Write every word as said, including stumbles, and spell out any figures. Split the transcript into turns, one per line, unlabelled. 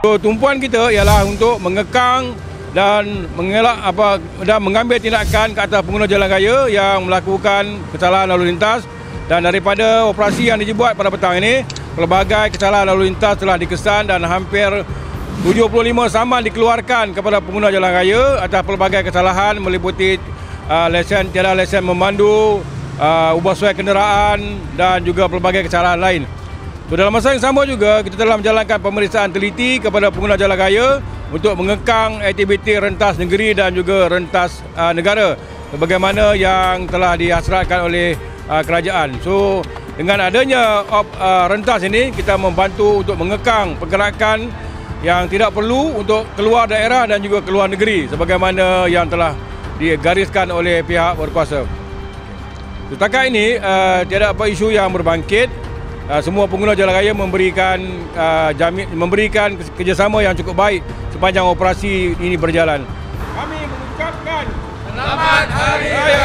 So, tumpuan kita ialah untuk mengekang dan mengelak apa dan mengambil tindakan ke atas pengguna jalan raya yang melakukan kesalahan lalu lintas, dan daripada operasi yang dibuat pada petang ini, pelbagai kesalahan lalu lintas telah dikesan dan hampir tujuh puluh lima saman dikeluarkan kepada pengguna jalan raya atas pelbagai kesalahan meliputi uh, lesen tiada lesen memandu, uh, ubah suai kenderaan dan juga pelbagai kesalahan lain. So, dalam masa yang sama juga kita telah menjalankan pemeriksaan teliti kepada pengguna jalan raya untuk mengekang aktiviti rentas negeri dan juga rentas uh, negara sebagaimana yang telah dihasratkan oleh uh, kerajaan. So, dengan adanya op, uh, rentas ini, kita membantu untuk mengekang pergerakan yang tidak perlu untuk keluar daerah dan juga keluar negeri sebagaimana yang telah digariskan oleh pihak berkuasa. Setakat ini uh, tiada apa isu yang berbangkit. Uh, semua pengguna jalan raya memberikan uh, jamin, memberikan kerjasama yang cukup baik sepanjang operasi ini berjalan. Kami mengucapkan Selamat Hari Raya